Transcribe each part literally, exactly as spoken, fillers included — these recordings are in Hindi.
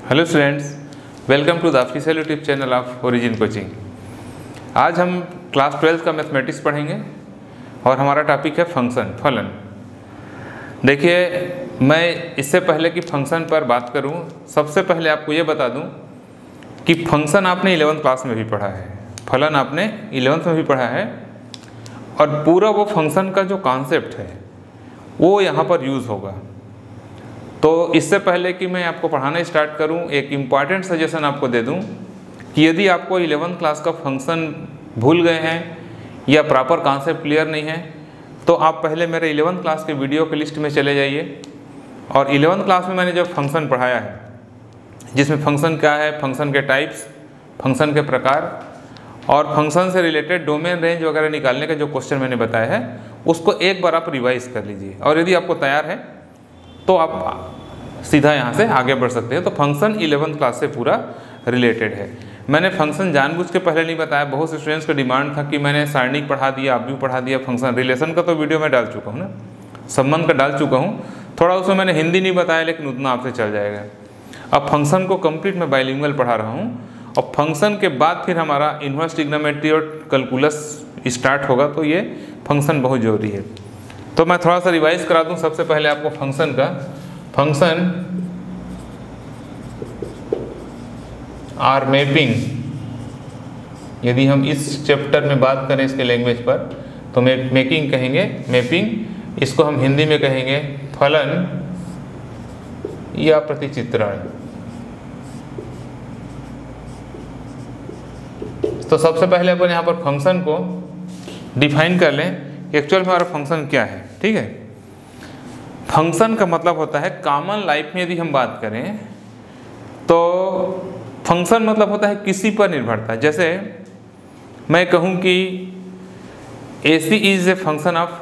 Hello students, welcome to the official YouTube channel of origin coaching. आज हम क्लास ट्वेल्थ का मैथमेटिक्स पढ़ेंगे और हमारा टॉपिक है फंक्शन, फलन। देखिए, मैं इससे पहले कि फंक्शन पर बात करूं, सबसे पहले आपको ये बता दूं कि फंक्शन आपने इलेवंथ क्लास में भी पढ़ा है, फलन आपने इलेवंथ में भी पढ़ा है, और पूरा वो फंक्शन का जो कॉन्सेप्ट है वो यहाँ पर यूज़ होगा। तो इससे पहले कि मैं आपको पढ़ाना स्टार्ट करूं, एक इम्पॉर्टेंट सजेशन आपको दे दूं कि यदि आपको इलेवंथ क्लास का फंक्शन भूल गए हैं या प्रॉपर कॉन्सेप्ट क्लियर नहीं है, तो आप पहले मेरे इलेवंथ क्लास के वीडियो के लिस्ट में चले जाइए। और इलेवंथ क्लास में मैंने जो फंक्शन पढ़ाया है, जिसमें फंक्शन क्या है, फंक्शन के टाइप्स, फंक्शन के प्रकार और फंक्शन से रिलेटेड डोमेन, रेंज वगैरह निकालने का जो क्वेश्चन मैंने बताया है, उसको एक बार आप रिवाइज कर लीजिए। और यदि आपको तैयार है तो आप सीधा यहाँ से आगे बढ़ सकते हैं। तो फंक्शन इलेवंथ क्लास से पूरा रिलेटेड है। मैंने फंक्शन जानबूझ के पहले नहीं बताया, बहुत से स्टूडेंट्स का डिमांड था कि मैंने सारणिक पढ़ा दिया, आप भी पढ़ा दिया, फंक्शन रिलेशन का तो वीडियो मैं डाल चुका हूँ ना, संबंध का डाल चुका हूँ, थोड़ा उसमें मैंने हिंदी नहीं बताया, लेकिन उतना आपसे चल जाएगा। अब फंक्शन को कंप्लीट मैं बाइलिंगुअल पढ़ा रहा हूँ, और फंक्शन के बाद फिर हमारा इन्वर्स ट्रिग्नोमेट्री और कैलकुलस स्टार्ट होगा, तो ये फंक्शन बहुत ज़रूरी है। तो मैं थोड़ा सा रिवाइज करा दूँ सबसे पहले आपको फंक्शन का। फंक्शन आर मैपिंग, यदि हम इस चैप्टर में बात करें इसके लैंग्वेज पर, तो मैं मेकिंग कहेंगे, मैपिंग। इसको हम हिंदी में कहेंगे फलन या प्रतिचित्रण। तो सबसे पहले अपन यहाँ पर फंक्शन को डिफाइन कर लें, एक्चुअल में हमारा फंक्शन क्या है। ठीक है, फंक्शन का मतलब होता है, कॉमन लाइफ में यदि हम बात करें तो फंक्शन मतलब होता है किसी पर निर्भरता। जैसे मैं कहूँ कि A C is a function of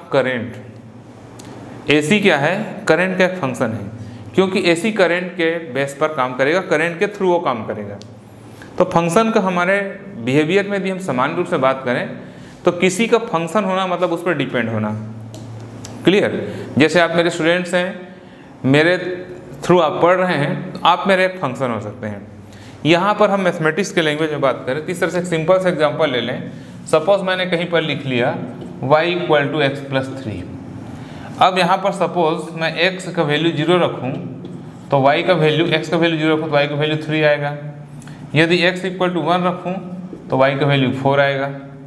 current. A C क्या है? करंट का एक फंक्शन है, क्योंकि ए सी करंट के बेस पर काम करेगा, करंट के थ्रू वो काम करेगा। तो फंक्शन का हमारे बिहेवियर में यदि हम समान रूप से बात करें तो किसी का फंक्शन होना मतलब उस पर डिपेंड होना। क्लियर? जैसे आप मेरे स्टूडेंट्स हैं, मेरे थ्रू आप पढ़ रहे हैं, तो आप मेरे एक फंक्शन हो सकते हैं। यहाँ पर हम मैथमेटिक्स के लैंग्वेज में बात करें तो इस तरह से एक सिंपल से एग्जांपल ले लें। सपोज मैंने कहीं पर लिख लिया y equal to x plus three. अब यहाँ पर सपोज मैं x का वैल्यू जीरो रखूँ तो y का वैल्यू, x का वैल्यू जीरो रखूँ तो y का वैल्यू थ्री आएगा। यदि x इक्वल टू वन रखूँ तो y का वैल्यू फोर आएगा।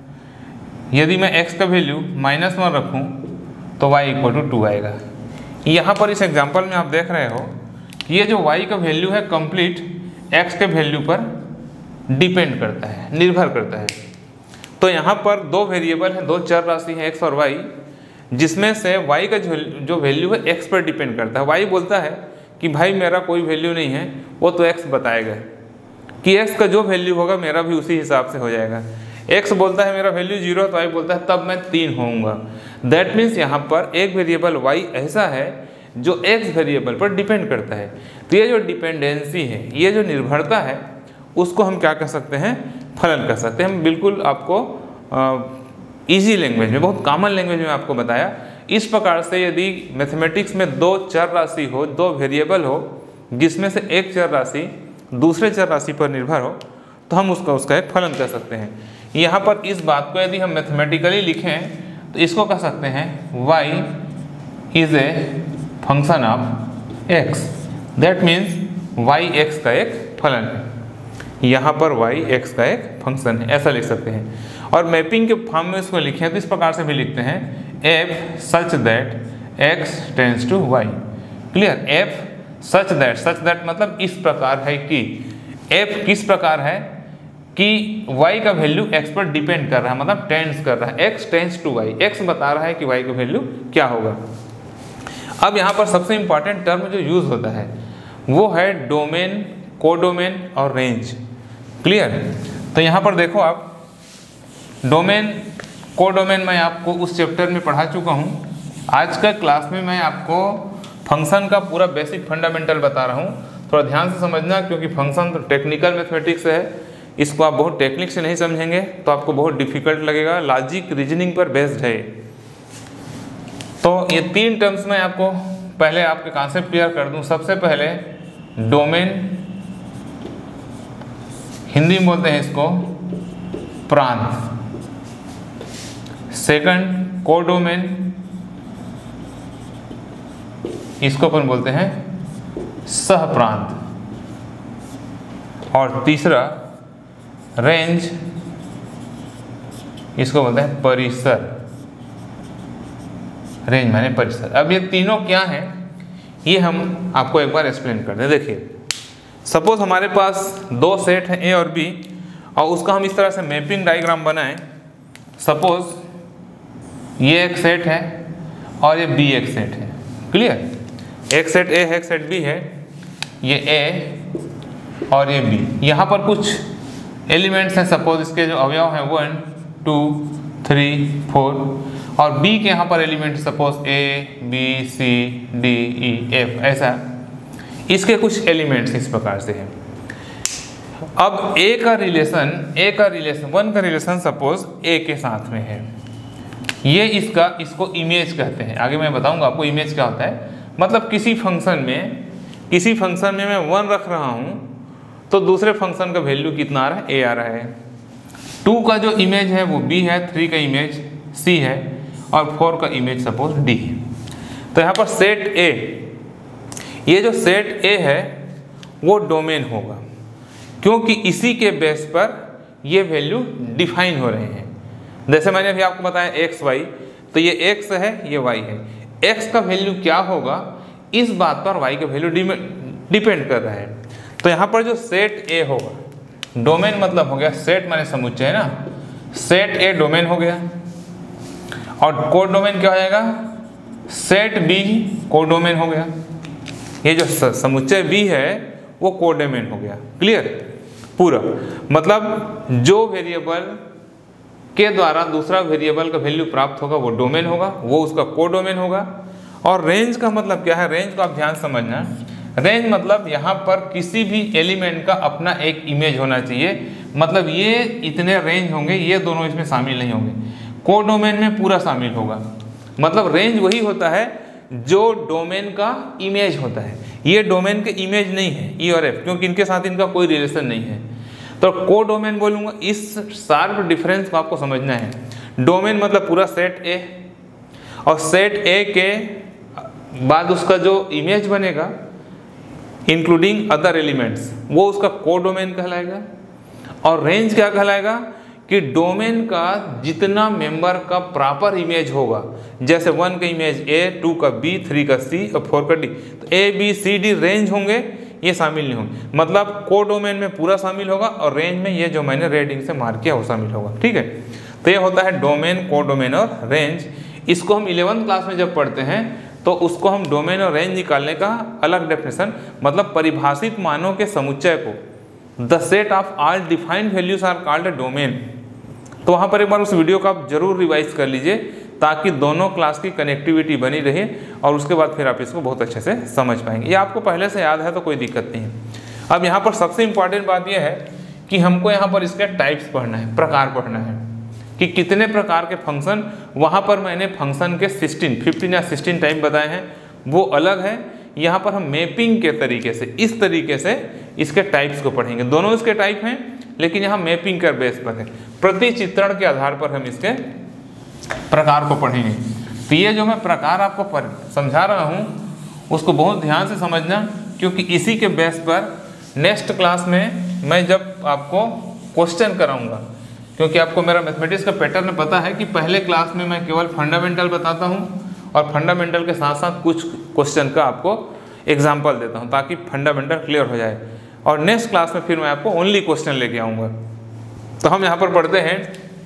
यदि मैं x का वैल्यू माइनस वन रखूँ तो y इक्वल टू टू आएगा। यहाँ पर इस एग्जांपल में आप देख रहे हो कि ये जो y का वैल्यू है कंप्लीट x के वैल्यू पर डिपेंड करता है, निर्भर करता है। तो यहाँ पर दो वेरिएबल हैं, दो चर राशि हैं x और y, जिसमें से y का जो जो वैल्यू है x पर डिपेंड करता है। y बोलता है कि भाई मेरा कोई वैल्यू नहीं है, वो तो x बताएगा कि x का जो वैल्यू होगा मेरा भी उसी हिसाब से हो जाएगा। x बोलता है मेरा वैल्यू जीरो, तो y बोलता है तब मैं तीन होऊंगा। दैट मीन्स यहाँ पर एक वेरिएबल y ऐसा है जो x वेरिएबल पर डिपेंड करता है। तो ये जो डिपेंडेंसी है, ये जो निर्भरता है, उसको हम क्या कह सकते हैं? फलन कह सकते हैं। हम बिल्कुल आपको इजी लैंग्वेज में, बहुत कॉमन लैंग्वेज में आपको बताया। इस प्रकार से यदि मैथमेटिक्स में दो चर राशि हो, दो वेरिएबल हो, जिसमें से एक चर राशि दूसरे चर राशि पर निर्भर हो, तो हम उसका उसका एक फलन कह सकते हैं। यहाँ पर इस बात को यदि हम मैथमेटिकली लिखें तो इसको कह सकते हैं y is a function of x। That means y x का एक फलन है। यहाँ पर y x का एक फंक्शन है, ऐसा लिख सकते हैं। और मैपिंग के फॉर्म में इसको लिखें तो इस प्रकार से भी लिखते हैं f such that x tends to y। Clear? f such that, such that मतलब इस प्रकार है कि, f किस प्रकार है कि y का वैल्यू x पर डिपेंड कर रहा है, मतलब टेंड्स कर रहा है, x tends to y, x बता रहा है कि y का वैल्यू क्या होगा। अब यहाँ पर सबसे इंपॉर्टेंट टर्म जो यूज़ होता है वो है डोमेन, कोडोमेन और रेंज। क्लियर? तो यहाँ पर देखो आप, डोमेन, कोडोमेन मैं आपको उस चैप्टर में पढ़ा चुका हूँ। आज का क्लास में मैं आपको फंक्शन का पूरा बेसिक फंडामेंटल बता रहा हूँ। थोड़ा ध्यान से समझना, क्योंकि फंक्शन तो टेक्निकल मैथमेटिक्स है, इसको आप बहुत टेक्निक से नहीं समझेंगे तो आपको बहुत डिफिकल्ट लगेगा। लॉजिक, रीजनिंग पर बेस्ड है। तो ये तीन टर्म्स में आपको पहले आपके कॉन्सेप्ट क्लियर कर दूं। सबसे पहले डोमेन, हिंदी में बोलते हैं इसको प्रांत। सेकंड कोडोमेन, इसको अपन बोलते हैं सह प्रांत। और तीसरा रेंज, इसको बोलते हैं परिसर। रेंज माने परिसर। अब ये तीनों क्या हैं ये हम आपको एक बार एक्सप्लेन कर दें। देखिए सपोज हमारे पास दो सेट हैं ए और बी, और उसका हम इस तरह से मैपिंग डायग्राम बनाएं। सपोज ये एक सेट है और ये बी एक सेट है। क्लियर? एक सेट ए है, एक सेट बी है, ये ए और ये बी। यहाँ पर कुछ एलिमेंट्स हैं, सपोज इसके जो अवयव हैं वन टू थ्री फोर, और बी के यहाँ पर element suppose A B C D E F, ऐसा इसके कुछ एलिमेंट्स इस प्रकार से हैं। अब ए का रिलेशन ए का रिलेशन वन का रिलेशन सपोज ए के साथ में है, ये इसका इसको इमेज कहते हैं। आगे मैं बताऊंगा आपको इमेज क्या होता है। मतलब किसी फंक्शन में किसी फंक्शन में मैं वन रख रहा हूँ तो दूसरे फंक्शन का वैल्यू कितना आ रहा है, ए आ रहा है। टू का जो इमेज है वो बी है, थ्री का इमेज सी है, और फोर का इमेज सपोज डी है। तो यहाँ पर सेट ए, ये जो सेट ए है वो डोमेन होगा, क्योंकि इसी के बेस पर ये वैल्यू डिफाइन हो रहे हैं। जैसे मैंने अभी आपको बताया एक्स वाई, तो ये एक्स है ये वाई है। एक्स का वैल्यू क्या होगा इस बात पर वाई का वैल्यू डिपेंड कर रहा है। तो यहाँ पर जो सेट ए होगा, डोमेन मतलब हो गया सेट माने समुच्चय है ना, सेट ए डोमेन हो गया, और कोड डोमेन क्या हो जाएगा, सेट बी कोड डोमेन हो गया। ये जो समुच्चय बी है वो कोड डोमेन हो गया। क्लियर? पूरा मतलब जो वेरिएबल के द्वारा दूसरा वेरिएबल का वैल्यू प्राप्त होगा वो डोमेन होगा, वो उसका कोड डोमेन होगा। और रेंज का मतलब क्या है, रेंज को आप ध्यान समझना। रेंज मतलब यहाँ पर किसी भी एलिमेंट का अपना एक इमेज होना चाहिए। मतलब ये इतने रेंज होंगे, ये दोनों इसमें शामिल नहीं होंगे। कोड डोमेन में पूरा शामिल होगा। मतलब रेंज वही होता है जो डोमेन का इमेज होता है। ये डोमेन के इमेज नहीं है ई और एफ, क्योंकि इनके साथ इनका कोई रिलेशन नहीं है। तो को डोमेन बोलूँगा। इस शार्प डिफरेंस को आपको समझना है। डोमेन मतलब पूरा सेट ए, और सेट ए के बाद उसका जो इमेज बनेगा इंक्लूडिंग अदर एलिमेंट्स, वो उसका को डोमेन कहलाएगा। और रेंज क्या कहलाएगा कि डोमेन का जितना मेंबर का प्रॉपर इमेज होगा, जैसे वन का इमेज ए, टू का बी, थ्री का सी और फोर का डी, तो A B C D range होंगे, ये शामिल नहीं होंगे। मतलब को डोमेन में पूरा शामिल होगा, और रेंज में ये जो मैंने रेडिंग से मार्क किया वो शामिल होगा। ठीक है? तो ये होता है डोमेन, को डोमेन और रेंज। इसको हम इलेवंथ क्लास में जब पढ़ते हैं तो उसको हम डोमेन और रेंज निकालने का अलग डेफिनेशन, मतलब परिभाषित मानों के समुच्चय को, the set of all defined values are called a domain. तो वहाँ पर एक बार उस वीडियो को आप जरूर रिवाइज कर लीजिए, ताकि दोनों क्लास की कनेक्टिविटी बनी रहे, और उसके बाद फिर आप इसको बहुत अच्छे से समझ पाएंगे। ये आपको पहले से याद है तो कोई दिक्कत नहीं है। अब यहाँ पर सबसे इम्पॉर्टेंट बात यह है कि हमको यहाँ पर इसके टाइप्स पढ़ना है, प्रकार पढ़ना है कि कितने प्रकार के फंक्शन। वहाँ पर मैंने फंक्शन के सिक्सटीन फिफ्टीन या सिक्सटीन टाइप बताए हैं, वो अलग है। यहाँ पर हम मैपिंग के तरीके से, इस तरीके से इसके टाइप्स को पढ़ेंगे। दोनों इसके टाइप हैं, लेकिन यहाँ मैपिंग का बेस पर है। प्रति चित्रण के आधार पर हम इसके प्रकार को पढ़ेंगे। तो ये जो मैं प्रकार आपको समझा रहा हूँ उसको बहुत ध्यान से समझना, क्योंकि इसी के बेस पर नेक्स्ट क्लास में मैं जब आपको क्वेश्चन कराऊंगा, क्योंकि आपको मेरा मैथमेटिक्स का पैटर्न पता है कि पहले क्लास में मैं केवल फंडामेंटल बताता हूँ, और फंडामेंटल के साथ साथ कुछ क्वेश्चन का आपको एग्जाम्पल देता हूँ, ताकि फंडामेंटल क्लियर हो जाए। और नेक्स्ट क्लास में फिर मैं आपको ओनली क्वेश्चन लेके आऊँगा। तो हम यहाँ पर पढ़ते हैं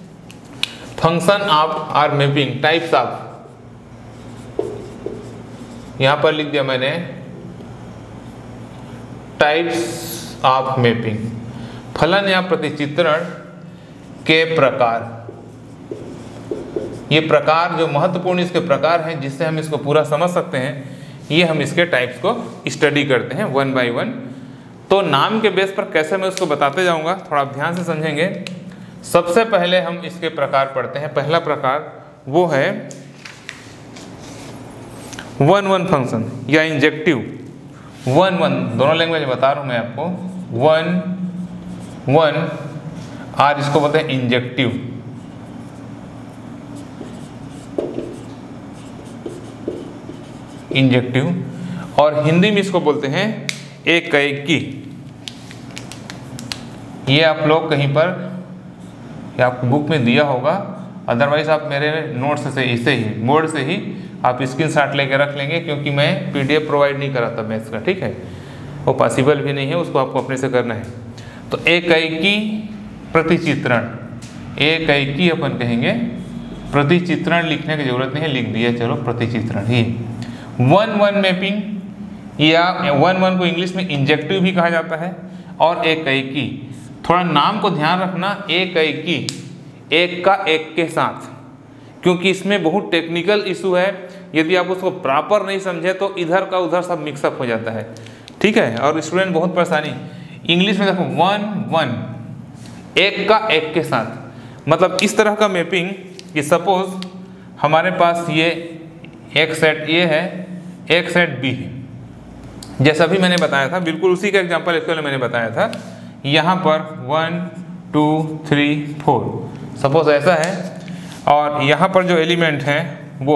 function of or mapping, types of. यहाँ पर लिख दिया मैंने टाइप्स ऑफ मैपिंग, फलन या प्रतिचित्रण के प्रकार। ये प्रकार जो महत्वपूर्ण इसके प्रकार हैं, जिससे हम इसको पूरा समझ सकते हैं, ये हम इसके टाइप्स को स्टडी करते हैं वन बाय वन। तो नाम के बेस पर कैसे मैं उसको बताते जाऊंगा, थोड़ा ध्यान से समझेंगे। सबसे पहले हम इसके प्रकार पढ़ते हैं। पहला प्रकार वो है वन वन फंक्शन या इंजेक्टिव। वन वन दोनों लैंग्वेज बता रहा हूँ मैं आपको। वन वन, और इसको बोलते हैं इंजेक्टिव। इंजेक्टिव और हिंदी में इसको बोलते हैं एकैकी। ये आप लोग कहीं पर या आपको बुक में दिया होगा, अदरवाइज आप मेरे नोट्स से इसे ही बोर्ड से ही आप स्क्रीनशॉट लेके रख लेंगे, क्योंकि मैं पीडीएफ प्रोवाइड नहीं कराता मैथ्स का, ठीक है, वो पॉसिबल भी नहीं है, उसको आपको अपने से करना है। तो एकैकी प्रतिचित्रण, एकैकी अपन कहेंगे, प्रतिचित्रण लिखने की जरूरत नहीं है, लिख दिया चलो प्रतिचित्रण ही। वन वन मैपिंग या वन वन को इंग्लिश में इंजेक्टिव भी कहा जाता है, और एकैकी, थोड़ा नाम को ध्यान रखना, एकैकी, एक का एक के साथ, क्योंकि इसमें बहुत टेक्निकल इशू है, यदि आप उसको प्रॉपर नहीं समझे तो इधर का उधर सब मिक्सअप हो जाता है, ठीक है, और स्टूडेंट बहुत परेशानी। इंग्लिश में देखो वन वन, एक का एक के साथ, मतलब इस तरह का मैपिंग कि सपोज हमारे पास ये एक सेट ए है, एक सेट बी है, जैसा भी मैंने बताया था, बिल्कुल उसी का एग्जांपल इसके लिए मैंने बताया था। यहाँ पर one two three four suppose ऐसा है, और यहाँ पर जो एलिमेंट हैं वो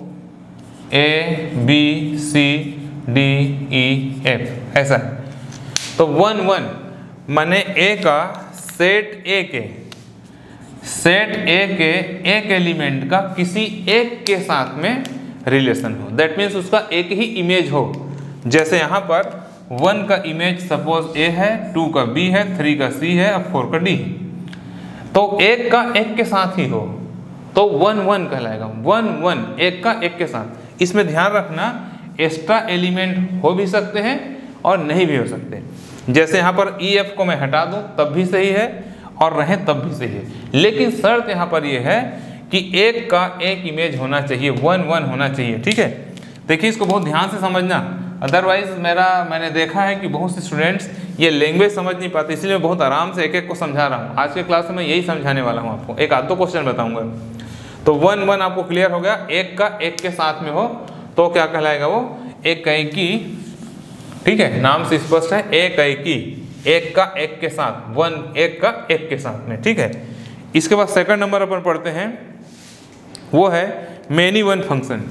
A B C D E F ऐसा है। तो वन वन माने ए का सेट ए के सेट ए के एक एलिमेंट का किसी एक के साथ में रिलेशन हो, दैट मीन्स उसका एक ही इमेज हो। जैसे यहाँ पर वन का इमेज सपोज ए है, टू का बी है, थ्री का सी है, और फोर का डी है, तो एक का एक के साथ ही हो तो वन वन कहलाएगा। वन वन एक का एक के साथ, इसमें ध्यान रखना एक्स्ट्रा एलिमेंट हो भी सकते हैं और नहीं भी हो सकते। जैसे यहाँ पर ई एफ को मैं हटा दूँ तब भी सही है, और रहें तब भी सही है, लेकिन शर्त यहाँ पर यह है कि एक का एक इमेज होना चाहिए, वन वन होना चाहिए, ठीक है। देखिए इसको बहुत ध्यान से समझना, अदरवाइज मेरा मैंने देखा है कि बहुत से स्टूडेंट्स ये लैंग्वेज समझ नहीं पाते, इसलिए मैं बहुत आराम से एक एक को समझा रहा हूँ। आज के क्लास में मैं यही समझाने वाला हूँ आपको, एक आध दो क्वेश्चन बताऊंगा। तो वन वन आपको क्लियर हो गया, एक का एक के साथ में हो तो क्या कहलाएगा वो एकैकी, ठीक है, नाम से स्पष्ट है, एकैकी, एक का एक के साथ, वन एक का एक के साथ में, ठीक है। इसके बाद सेकंड नंबर अपन पढ़ते हैं, वो है many one function.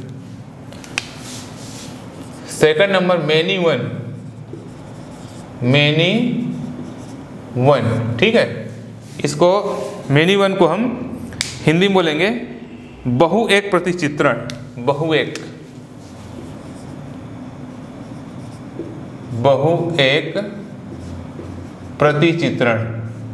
Second number many one, many one, ठीक है। इसको मेनी वन को हम हिंदी में बोलेंगे बहु एक प्रतिचित्रण, बहु एक, बहु एक प्रतिचित्रण।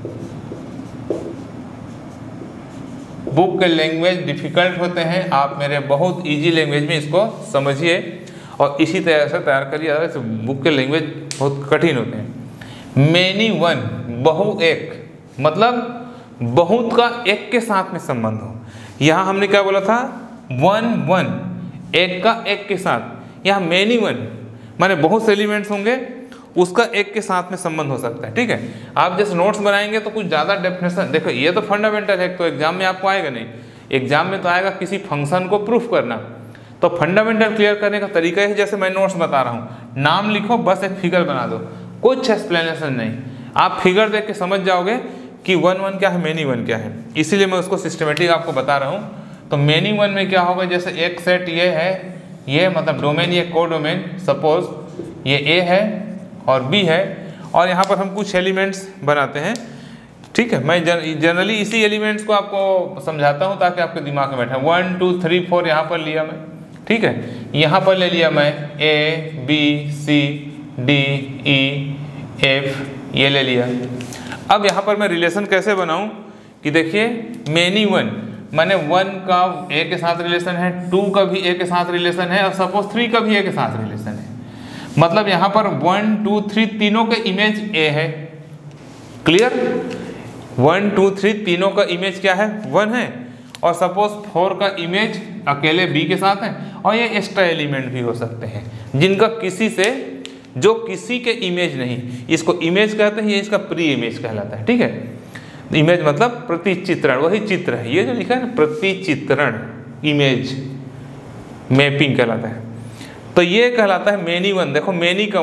बुक के लैंग्वेज डिफिकल्ट होते हैं, आप मेरे बहुत इजी लैंग्वेज में इसको समझिए और इसी तरह से तैयार करिए, अदरवाइज बुक के लैंग्वेज बहुत कठिन होते हैं। मेनी वन, बहु एक, मतलब बहुत का एक के साथ में संबंध हो। यहाँ हमने क्या बोला था, वन वन, एक का एक के साथ, यहाँ मेनी वन माने बहुत से एलिमेंट्स होंगे, उसका एक के साथ में संबंध हो सकता है, ठीक है। आप जैसे नोट्स बनाएंगे तो कुछ ज़्यादा डेफिनेशन, देखो ये तो फंडामेंटल है, तो एग्जाम में आपको आएगा नहीं, एग्जाम में तो आएगा किसी फंक्शन को प्रूफ करना। तो फंडामेंटल क्लियर करने का तरीका है जैसे मैं नोट्स बता रहा हूँ, नाम लिखो बस एक फिगर बना दो, कुछ एक्सप्लेनेशन नहीं, आप फिगर देख के समझ जाओगे कि वन वन क्या है, मेनी वन क्या है, इसीलिए मैं उसको सिस्टमेटिक आपको बता रहा हूँ। तो मेनी वन में क्या होगा, जैसे एक सेट ये है, ये मतलब डोमेन, ये को डोमेन, सपोज ये ए है और बी है, और यहाँ पर हम कुछ एलिमेंट्स बनाते हैं, ठीक है। मैं जनरली इसी एलिमेंट्स को आपको समझाता हूँ ताकि आपके दिमाग में बैठे। वन टू थ्री फोर यहाँ पर लिया मैं, ठीक है, यहाँ पर ले लिया मैं A B C D E F, ये ले लिया। अब यहाँ पर मैं रिलेशन कैसे बनाऊँ कि देखिए मेनी वन माने वन का ए के साथ रिलेशन है, टू का भी ए के साथ रिलेशन है, और सपोज थ्री का भी ए के साथ रिलेशन है, मतलब यहाँ पर वन टू थ्री तीनों के इमेज ए है, क्लियर। वन टू थ्री तीनों का इमेज क्या है, वन है, और सपोज फोर का इमेज अकेले बी के साथ है, और ये एक्स्ट्रा एलिमेंट भी हो सकते हैं जिनका किसी से, जो किसी के इमेज नहीं, इसको इमेज कहते हैं, ये इसका प्री इमेज कहलाता है, ठीक है। इमेज मतलब प्रतिचित्रण, वही चित्र है, ये जो लिखा है ना प्रतिचित्रण, इमेज मैपिंग कहलाता है। तो ये कहलाता है मेनी वन। देखो मेनी का वन,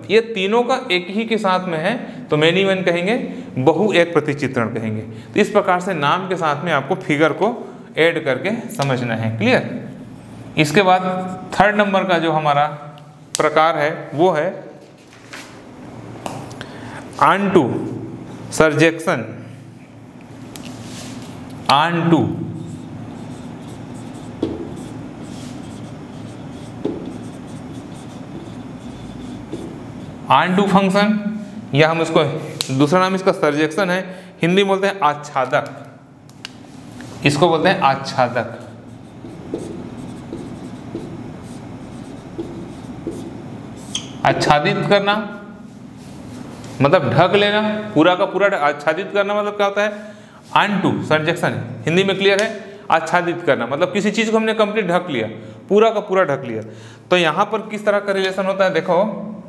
ये तीनों का एक ही के साथ में है तो मेनी वन कहेंगे, बहु एक प्रतिचित्रण कहेंगे। तो इस प्रकार से नाम के साथ में आपको फिगर को ऐड करके समझना है। क्लियर? इसके बाद थर्ड नंबर का जो हमारा प्रकार है वो है onto surjection. Onto onto function, या हम इसको दूसरा नाम इसका सर्जेक्शन है, हिंदी में बोलते हैं आच्छादक, इसको बोलते हैं आच्छादक। आच्छादित करना मतलब ढक लेना, पूरा का पूरा आच्छादित करना मतलब क्या होता है? ऑन-टू सर्जेक्शन है, हिंदी में क्लियर है? आच्छादित करना मतलब किसी चीज को हमने कंप्लीट ढक लिया, पूरा का पूरा ढक लिया। तो यहां पर किस तरह का रिलेशन होता है देखो,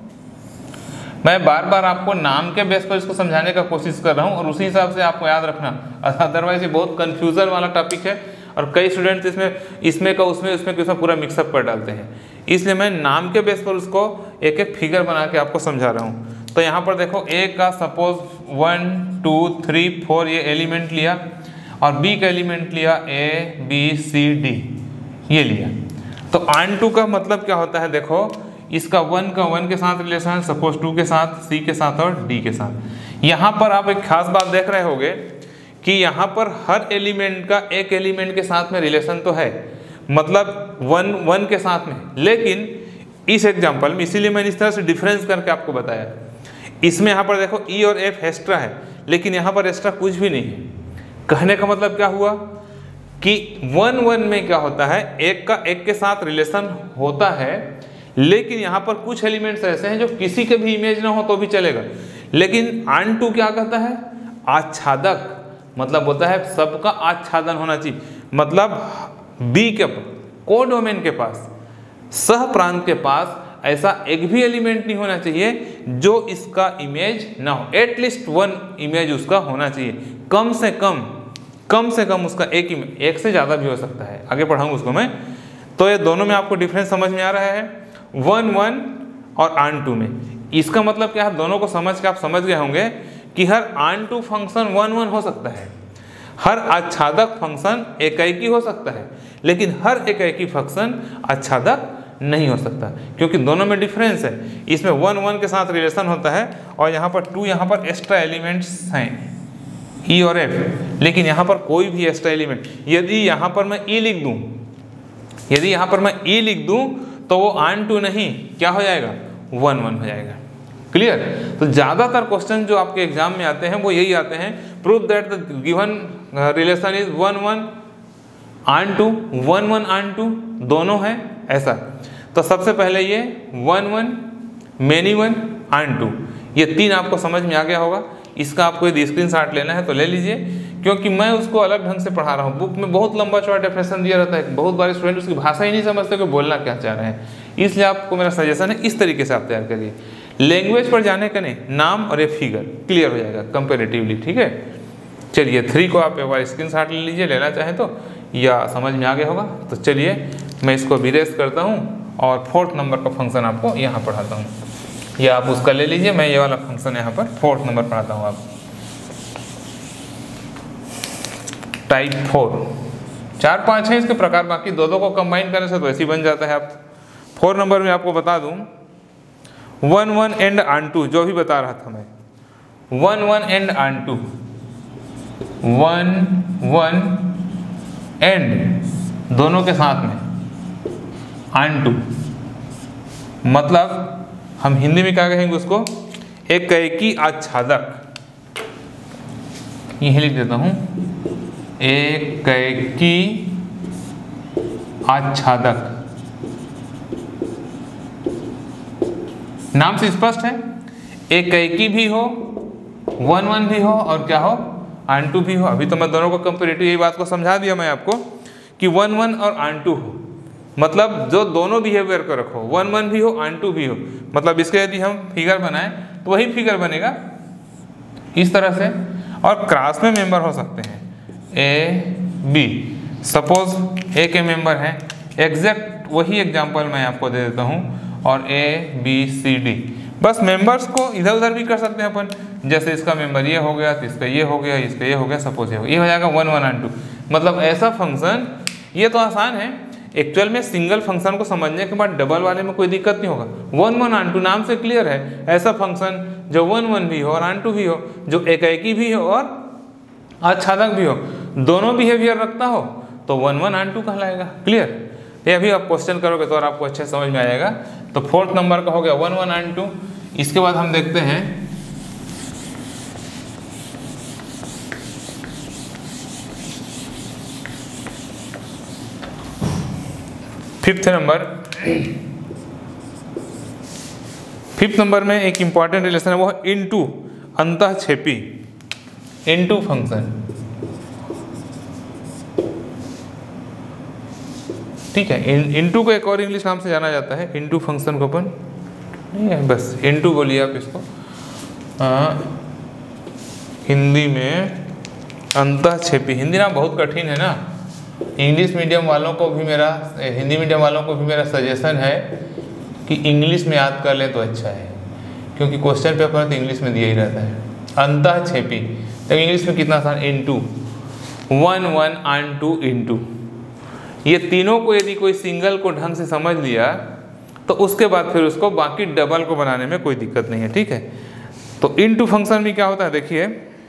मैं बार बार आपको नाम के बेस पर इसको समझाने का कोशिश कर रहा हूँ और उसी हिसाब से आपको याद रखना, अदरवाइज ये बहुत कंफ्यूजन वाला टॉपिक है और कई स्टूडेंट्स इसमें इसमें का उसमें उसमें उसमें पूरा मिक्सअप कर डालते हैं। इसलिए मैं नाम के बेस पर उसको एक एक फिगर बना के आपको समझा रहा हूँ। तो यहाँ पर देखो ए का suppose one two three four ये एलिमेंट लिया और बी का एलिमेंट लिया ए बी सी डी ये लिया। तो ऑन-टू का मतलब क्या होता है देखो, इसका वन का वन के साथ रिलेशन, सपोज टू के साथ, सी के साथ और डी के साथ। यहाँ पर आप एक खास बात देख रहे होंगे कि यहाँ पर हर एलिमेंट का एक एलिमेंट के साथ में रिलेशन तो है, मतलब वन वन के साथ में, लेकिन इस एग्जांपल में इसीलिए मैंने इस तरह से डिफरेंस करके आपको बताया। इसमें यहाँ पर देखो ई और एफ एक्स्ट्रा है, लेकिन यहाँ पर एक्स्ट्रा कुछ भी नहीं है। कहने का मतलब क्या हुआ कि वन वन में क्या होता है, एक का एक के साथ रिलेशन होता है, लेकिन यहाँ पर कुछ एलिमेंट्स ऐसे हैं जो किसी के भी इमेज ना हो तो भी चलेगा। लेकिन ऑन-टू क्या कहता है? आच्छादक, मतलब होता है सबका आच्छादन होना चाहिए, मतलब बी के कोडोमेन के पास, सह प्रांत के पास ऐसा एक भी एलिमेंट नहीं होना चाहिए जो इसका इमेज ना हो। एटलीस्ट वन इमेज उसका होना चाहिए, कम से कम कम से कम उसका एक इमेज, एक से ज़्यादा भी हो सकता है, आगे पढ़ाऊंगा उसको मैं। तो ये दोनों में आपको डिफरेंस समझ में आ रहा है, वन वन और ऑन-टू में। इसका मतलब क्या है, दोनों को समझ के आप समझ गए होंगे कि हर ऑन-टू फंक्शन वन वन हो सकता है, हर आच्छादक फंक्शन एकाएकी हो सकता है, लेकिन हर एकाएकी फंक्शन आच्छादक नहीं हो सकता, क्योंकि दोनों में डिफरेंस है। इसमें वन वन के साथ रिलेशन होता है और यहाँ पर टू, यहाँ पर एक्स्ट्रा एलिमेंट्स हैं ई और एफ, लेकिन यहाँ पर कोई भी एक्स्ट्रा एलिमेंट, यदि यहाँ पर मैं ई लिख दूँ यदि यहाँ पर मैं ई लिख दूँ तो वो ऑन-टू नहीं क्या हो जाएगा, वन वन हो जाएगा। क्लियर? तो ज़्यादातर क्वेश्चन जो आपके एग्जाम में आते हैं वो यही आते हैं, prove that the given relation is one one onto, one one onto दोनों है ऐसा। तो सबसे पहले ये one one, many one, onto, ये तीन आपको समझ में आ गया होगा। इसका आपको यदि स्क्रीन शॉट लेना है तो ले लीजिए, क्योंकि मैं उसको अलग ढंग से पढ़ा रहा हूँ। बुक में बहुत लंबा चौड़ा डेफिनेशन दिया रहता है, बहुत बार स्टूडेंट उसकी भाषा ही नहीं समझते कि बोलना क्या चाह रहे हैं। इसलिए आपको मेरा सजेशन है इस तरीके से आप तैयार करिए। लैंग्वेज पर जाने का नहीं, नाम और ये फिगर क्लियर हो जाएगा कंपेरेटिवली। ठीक है, चलिए थ्री को आप एक बार स्क्रीन शॉट ले लीजिए, लेना चाहें तो, या समझ में आ गया होगा। तो चलिए मैं इसको विरेज करता हूँ और फोर्थ नंबर का फंक्शन आपको यहाँ पढ़ाता हूँ, या आप उसका ले लीजिए, मैं ये वाला फंक्शन यहाँ पर फोर्थ नंबर पढ़ाता हूँ। आप टाइप फोर, चार पांच है इसके प्रकार, बाकी दो दो को कंबाइन करने से तो ऐसे ही बन जाता है। आप फोर नंबर में आपको बता दूं, वन वन एंड ऑन-टू, जो भी बता रहा था मैं, one one and onto, one one and दोनों के साथ में ऑन-टू, मतलब हम हिंदी में क्या कहेंगे उसको, एक एकाएकी आच्छादक। यही लिख देता हूं, एकाएकी आच्छादक। नाम से स्पष्ट है, एकाएकी भी हो, वन वन भी हो और क्या हो, ऑन-टू भी हो। अभी तो मैं दोनों को कंपेरेटिव यही बात को समझा दिया मैं आपको कि वन वन और ऑन-टू हो, मतलब जो दोनों बिहेवियर को रखो, वन वन भी हो, ऑन-टू भी हो। मतलब इसके यदि हम फिगर बनाएं तो वही फिगर बनेगा इस तरह से, और क्रॉस में मेंबर हो सकते हैं ए बी। सपोज ए के मेंबर हैं, एग्जैक्ट वही एग्जांपल मैं आपको दे देता हूं, और ए बी सी डी बस मेंबर्स को इधर उधर भी कर सकते हैं अपन, जैसे इसका मेंबर ये हो गया तो इसका ये हो गया, इसका ये हो गया, सपोज ये हो गया, ये हो जाएगा वन वन एंड टू। मतलब ऐसा फंक्शन, ये तो आसान है एक्चुअल में, सिंगल फंक्शन को समझने के बाद डबल वाले में कोई दिक्कत नहीं होगा। वन वन एंड टू नाम से क्लियर है, ऐसा फंक्शन जो वन वन भी हो और एंड टू भी हो, जो एकाएकी भी हो और आच्छादक भी हो, दोनों बिहेवियर रखता हो, तो वन वन एंड टू कहलाएगा। क्लियर? ये अभी आप क्वेश्चन करोगे तो और आपको अच्छे समझ में आएगा। तो फोर्थ नंबर का हो गया वन वन एंड टू। इसके बाद हम देखते हैं फिफ्थ नंबर। फिफ्थ नंबर में एक इंपॉर्टेंट रिलेशन है, वो है इनटू, अंतःक्षेपी, इनटू फंक्शन। ठीक है, इन इनटू को एक और इंग्लिश नाम से जाना जाता है, इनटू फंक्शन को अपन नहीं है, बस इनटू बोलिए आप इसको। आ, हिंदी में अंतःक्षेपी, हिंदी नाम बहुत कठिन है ना। इंग्लिश मीडियम वालों को भी मेरा, हिंदी मीडियम वालों को भी मेरा सजेशन है कि इंग्लिश में याद कर लें तो अच्छा है, क्योंकि क्वेश्चन पेपर तो इंग्लिश में दिया ही रहता है। अंतःक्षेपी तो इंग्लिश में कितना आसान, into, one one and to into. ये तीनों को यदि कोई सिंगल को ढंग से समझ लिया तो उसके बाद फिर उसको बाकी डबल को बनाने में कोई दिक्कत नहीं है। ठीक है, तो इनटू फंक्शन में क्या होता है देखिए,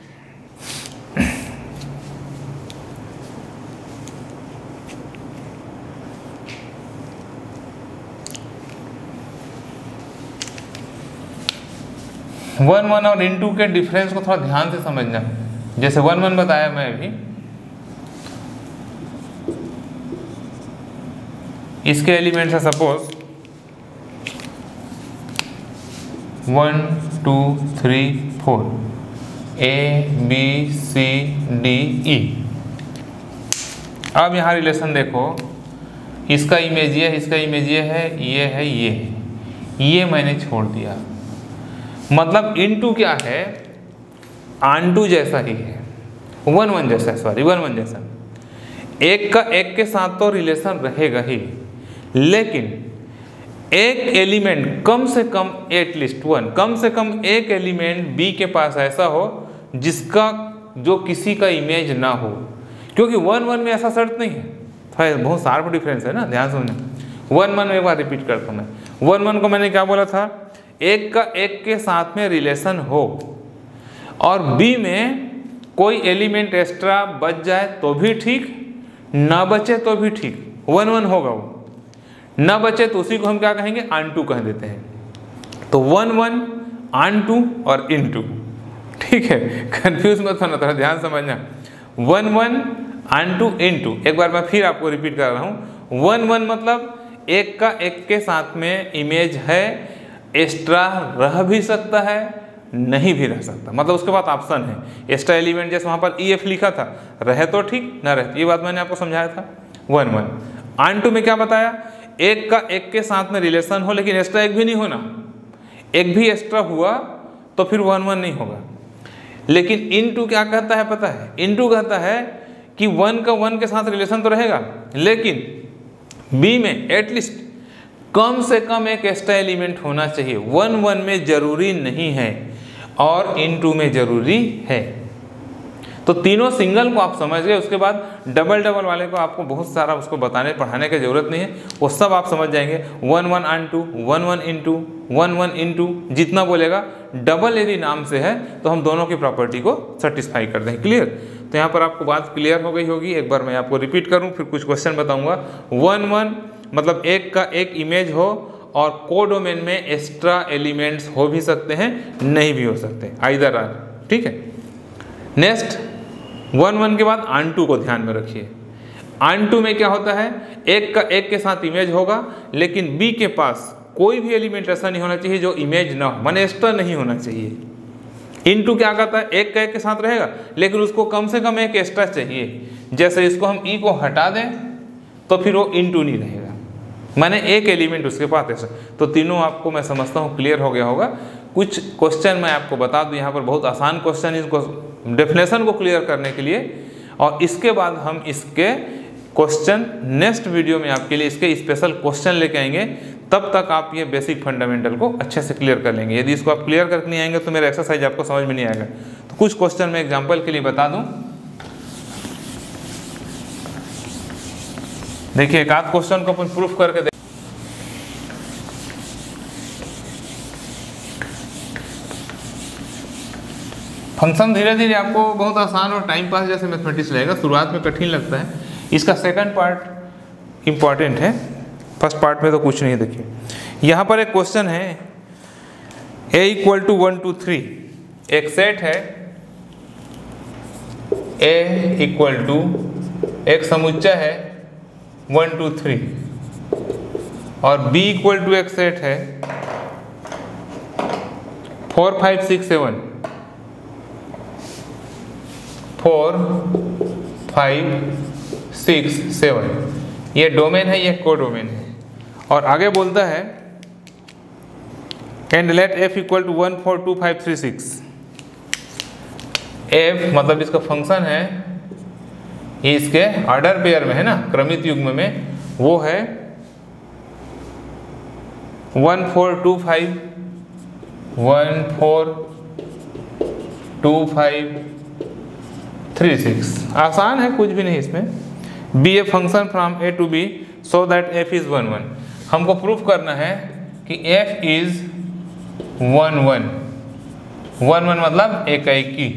वन वन और इनटू के डिफरेंस को थोड़ा ध्यान से समझना। जैसे वन वन बताया मैं अभी, इसके एलिमेंट्स है suppose one two three four, A B C D E. अब यहाँ रिलेशन देखो, इसका इमेज ये है, इसका इमेज ये है, ये है, ये है, ये मैंने छोड़ दिया। मतलब इनटू क्या है, आनटू जैसा ही है, वन वन जैसा है, सॉरी वन वन जैसा। एक का एक के साथ तो रिलेशन रहेगा ही, लेकिन एक एलिमेंट कम से कम, एटलीस्ट वन, कम से कम एक एलिमेंट बी के पास ऐसा हो जिसका, जो किसी का इमेज ना हो, क्योंकि वन वन में ऐसा शर्त नहीं है। थोड़ा बहुत शार्प डिफरेंस है ना, ध्यान सुनना। वन वन में एक बार रिपीट करता हूँ मैं, वन वन को मैंने क्या बोला था, एक का एक के साथ में रिलेशन हो और बी में कोई एलिमेंट एक्स्ट्रा बच जाए तो भी ठीक, ना बचे तो भी ठीक, वन वन होगा वो। ना बचे तो उसी को हम क्या कहेंगे, आनटू कह देते हैं। तो वन वन, आनटू और इनटू। ठीक है, कंफ्यूज मत होना, थोड़ा ध्यान समझना। One one, onto, into. एक बार मैं फिर आपको रिपीट कर रहा हूँ। वन वन मतलब एक का एक के साथ में इमेज है, एक्स्ट्रा रह भी सकता है, नहीं भी रह सकता, मतलब उसके बाद ऑप्शन है। एक्स्ट्रा एलिमेंट जैसे वहाँ पर ई एफ लिखा था, रहे तो ठीक, ना रहे, ये बात मैंने आपको समझाया था। One one. आनटू में क्या बताया, एक का एक के साथ में रिलेशन हो लेकिन एक्स्ट्रा एक भी नहीं होना, एक भी एक्स्ट्रा हुआ तो फिर वन वन नहीं होगा। लेकिन इनटू क्या कहता है पता है, इनटू कहता है कि वन का वन के साथ रिलेशन तो रहेगा, लेकिन बी में एटलीस्ट कम से कम एक एक्स्ट्रा एलिमेंट होना चाहिए। वन वन में जरूरी नहीं है और इनटू में जरूरी है। तो तीनों सिंगल को आप समझ गए, उसके बाद डबल डबल वाले को आपको बहुत सारा उसको बताने पढ़ाने की जरूरत नहीं है, वो सब आप समझ जाएंगे। One one and to, one one into, one one into, जितना बोलेगा। डबल यदि नाम से है तो हम दोनों की प्रॉपर्टी को सेटिस्फाई कर दें। क्लियर? तो यहाँ पर आपको बात क्लियर हो गई होगी। एक बार मैं आपको रिपीट करूँ, फिर कुछ क्वेश्चन बताऊँगा। वन वन मतलब एक का एक इमेज हो और कोडोमेन में एक्स्ट्रा एलिमेंट्स हो भी सकते हैं, नहीं भी हो सकते, आइदर आर। ठीक है, नेक्स्ट वन वन के बाद आनटू को ध्यान में रखिए। आनटू में क्या होता है, एक का एक के साथ इमेज होगा लेकिन बी के पास कोई भी एलिमेंट ऐसा नहीं होना चाहिए जो इमेज ना हो, माने एक्स्ट्रा नहीं होना चाहिए। इनटू क्या कहता है, एक का एक के साथ रहेगा लेकिन उसको कम से कम एक एक्स्ट्रा चाहिए। जैसे इसको हम ई को हटा दें तो फिर वो इनटू नहीं रहेगा, माने एक एलिमेंट उसके पास ऐसा। तो तीनों आपको मैं समझता हूँ क्लियर हो गया होगा। कुछ क्वेश्चन मैं आपको बता दूँ यहाँ पर, बहुत आसान क्वेश्चन, इसको डेफिनेशन को क्लियर करने के लिए, और इसके बाद हम इसके क्वेश्चन नेक्स्ट वीडियो में आपके लिए इसके स्पेशल क्वेश्चन लेके आएंगे। तब तक आप ये बेसिक फंडामेंटल को अच्छे से क्लियर कर लेंगे। यदि इसको आप क्लियर करके नहीं आएंगे तो मेरा एक्सरसाइज आपको समझ में नहीं आएगा। तो कुछ क्वेश्चन मैं एग्जांपल के लिए बता दूं। देखिए एक आध क्वेश्चन को अपन प्रूफ करके देख। फंक्शन धीरे धीरे आपको बहुत आसान और टाइम पास जैसे मैथमेटिक्स लगेगा, शुरुआत में कठिन लगता है। इसका सेकंड पार्ट इंपॉर्टेंट है, फर्स्ट पार्ट में तो कुछ नहीं। देखिए यहाँ पर एक क्वेश्चन है, a equal to one two three एक सेट है, a इक्वल टू एक समुच्चय है वन टू थ्री, और b इक्वल टू एक सेट है four five six seven, four five six seven, ये डोमेन है, ये कोडोमेन है। और आगे बोलता है and let f equal to one four two five three six. f मतलब इसका फंक्शन है, ये इसके ऑर्डर पेयर में है ना, क्रमित युग्म में, वो है one four two five, one four two five three six. आसान है, कुछ भी नहीं इसमें। Be a function from A to B so that F is one one. हमको प्रूफ करना है कि F is one one. One one मतलब एक इक्की,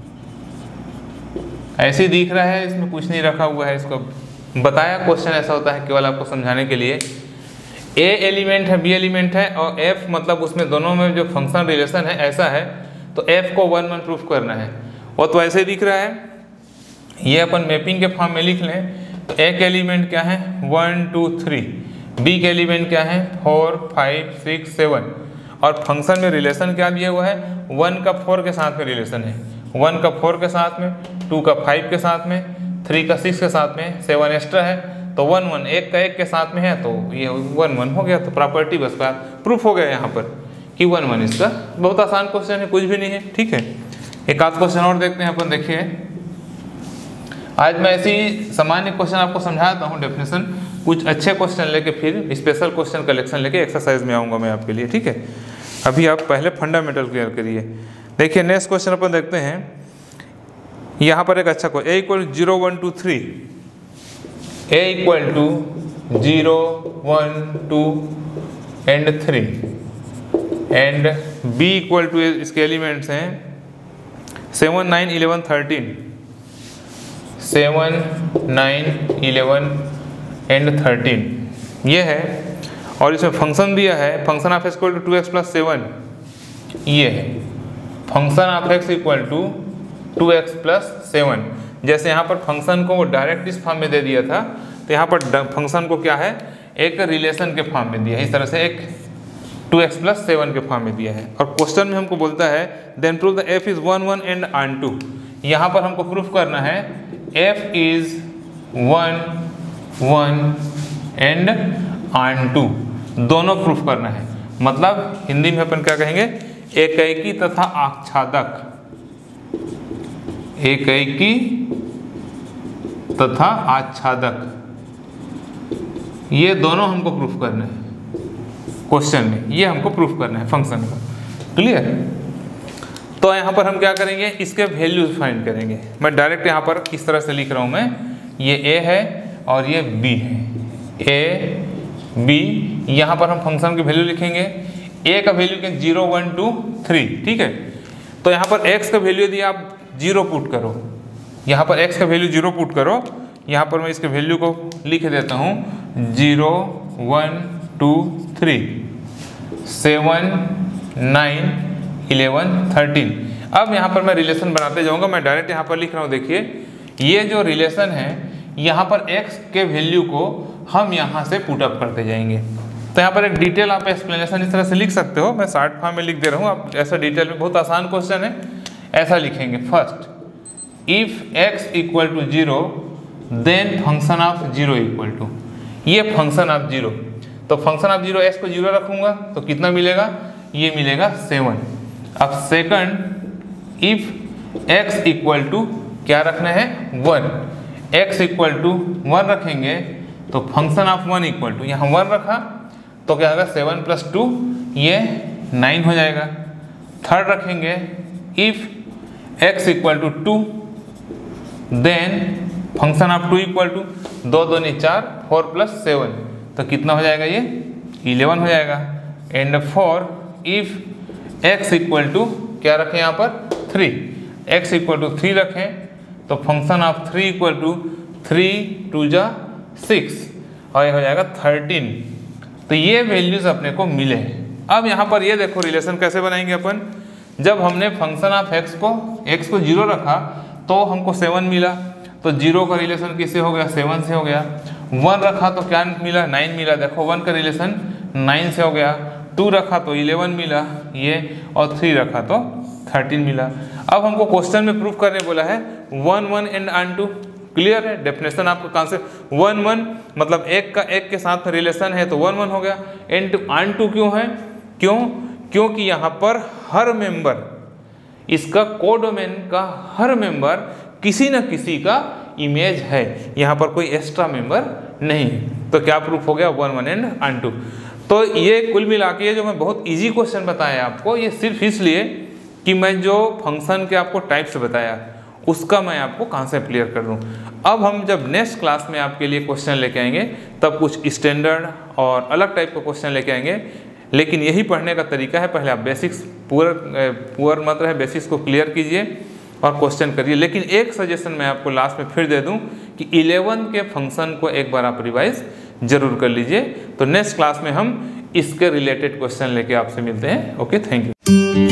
ऐसे दिख रहा है, इसमें कुछ नहीं रखा हुआ है। इसको बताया, क्वेश्चन ऐसा होता है केवल आपको समझाने के लिए। ए एलिमेंट है, बी एलिमेंट है, और एफ मतलब उसमें दोनों में जो फंक्शन रिलेशन है ऐसा है, तो एफ को वन वन प्रूफ करना है। वो तो ऐसे दिख रहा है, ये अपन मैपिंग के फॉर्म में लिख लें। तो ए के एलिमेंट क्या है, वन टू थ्री, बी के एलिमेंट क्या है, फोर फाइव सिक्स सेवन, और फंक्शन में रिलेशन क्या दिया हुआ है, वन का फोर के साथ में रिलेशन है, वन का फोर के साथ में, टू का फाइव के साथ में, थ्री का सिक्स के साथ में, सेवन एक्स्ट्रा है, तो वन वन एक का एक के साथ में है, तो ये वन वन हो गया। तो प्रॉपर्टी बस का प्रूफ हो गया यहाँ पर कि वन वन इसका। बहुत आसान क्वेश्चन है, कुछ भी नहीं है, ठीक है। एक आध क्वेश्चन और देखते हैं अपन। देखिए आज मैं ऐसी सामान्य क्वेश्चन आपको समझाता हूँ, डेफिनेशन, कुछ अच्छे क्वेश्चन लेके फिर स्पेशल क्वेश्चन कलेक्शन लेके एक्सरसाइज में आऊँगा मैं आपके लिए, ठीक है। अभी आप पहले फंडामेंटल क्लियर करिए। देखिए नेक्स्ट क्वेश्चन अपन देखते हैं। यहाँ पर एक अच्छा question, A equal zero one two three, A equal to zero one two and three, and B equal to, इसके एलिमेंट्स हैं seven nine eleven thirteen, seven nine eleven and thirteen, ये है। और इसमें फंक्शन दिया है, function of X equal to two x plus seven, ये है function of X equal to two x plus seven. जैसे यहाँ पर फंक्शन को वो डायरेक्ट इस फॉर्म में दे दिया था, तो यहाँ पर फंक्शन को क्या है, एक रिलेशन के फॉर्म में दिया है, इस तरह से एक टू एक्स प्लस सेवन के फॉर्म में दिया है। और क्वेश्चन में हमको बोलता है then prove the F is one one and onto. यहाँ पर हमको प्रूफ करना है F is one one and onto, दोनों प्रूफ करना है। मतलब हिंदी में अपन क्या कहेंगे, एकैकी तथा आच्छादक, एकैकी तथा आच्छादक, ये दोनों हमको प्रूफ करना है क्वेश्चन में, ये हमको प्रूफ करना है फंक्शन का। क्लियर? तो यहाँ पर हम क्या करेंगे, इसके वैल्यूज फाइंड करेंगे। मैं डायरेक्ट यहाँ पर इस तरह से लिख रहा हूँ, मैं ये ए है और ये बी है, ए बी। यहाँ पर हम फंक्शन की वैल्यू लिखेंगे, ए का वैल्यू के जीरो वन टू थ्री, ठीक है। तो यहाँ पर एक्स का वैल्यू यदि आप जीरो पुट करो, यहाँ पर एक्स का वैल्यू जीरो पुट करो, यहाँ पर मैं इसके वैल्यू को लिख देता हूँ zero one two three, seven nine eleven thirteen. अब यहाँ पर मैं रिलेशन बनाते जाऊँगा, मैं डायरेक्ट यहाँ पर लिख रहा हूँ। देखिए ये जो रिलेशन है, यहाँ पर x के वैल्यू को हम यहाँ से पुट अप करते जाएंगे। तो यहाँ पर एक डिटेल आप एक्सप्लेनेशन इस तरह से लिख सकते हो, मैं शॉर्ट फॉर्म में लिख दे रहा हूँ, आप ऐसा डिटेल में, बहुत आसान क्वेश्चन है, ऐसा लिखेंगे। First if x equal to zero then function of zero equal to, ये फंक्शन ऑफ जीरो, तो फंक्शन ऑफ जीरो एक्स को जीरो रखूंगा तो कितना मिलेगा, ये मिलेगा सेवन। अब second if x equal to क्या रखना है, one, x equal to one रखेंगे तो function of one equal to, यहाँ वन रखा तो क्या होगा सेवन प्लस टू ये नाइन हो जाएगा। थर्ड रखेंगे if X equal to two then function of two equal to दो दो नहीं चार, फोर प्लस सेवन तो कितना हो जाएगा ये इलेवन हो जाएगा। And four if X equal to क्या रखें यहाँ पर three, X equal to three रखें तो function of three equal to three two जा सिक्स और ये हो जाएगा थर्टीन। तो ये वैल्यूज अपने को मिले। अब यहाँ पर ये देखो रिलेशन कैसे बनाएंगे अपन। जब हमने फंक्शन ऑफ एक्स को एक्स को जीरो रखा तो हमको सेवन मिला, तो जीरो का रिलेशन किससे हो गया सेवन से हो गया। वन रखा तो क्या मिला नाइन मिला, देखो वन का रिलेशन नाइन से हो गया। टू रखा तो इलेवन मिला ये, और थ्री रखा तो थर्टीन मिला। अब हमको क्वेश्चन में प्रूफ करने बोला है one one and onto. Clear है डेफिनेशन आपका कॉन्सेप्ट। वन वन मतलब एक का एक के साथ में रिलेशन है तो वन वन हो गया। एंड टू अन टू क्यों है, क्यों क्योंकि यहाँ पर हर मेंबर, इसका कोडोमेन का हर मेंबर किसी न किसी का इमेज है, यहाँ पर कोई एक्स्ट्रा मेंबर नहीं। तो क्या प्रूफ हो गया one one and onto. तो ये कुल मिला के जो मैं बहुत इजी क्वेश्चन बताया आपको, ये सिर्फ इसलिए कि मैं जो फंक्शन के आपको टाइप्स बताया उसका मैं आपको कॉन्सेप्ट क्लियर कर दूं। अब हम जब नेक्स्ट क्लास में आपके लिए क्वेश्चन लेके आएंगे तब कुछ स्टैंडर्ड और अलग टाइप का क्वेश्चन लेके आएंगे। लेकिन यही पढ़ने का तरीका है, पहले आप बेसिक्स पूरा पुअर मत रहे, बेसिक्स को क्लियर कीजिए और क्वेश्चन करिए। लेकिन एक सजेशन मैं आपको लास्ट में फिर दे दूं कि इलेवन के फंक्शन को एक बार आप रिवाइज जरूर कर लीजिए। तो नेक्स्ट क्लास में हम इसके रिलेटेड क्वेश्चन लेके आपसे मिलते हैं। Okay, thank you.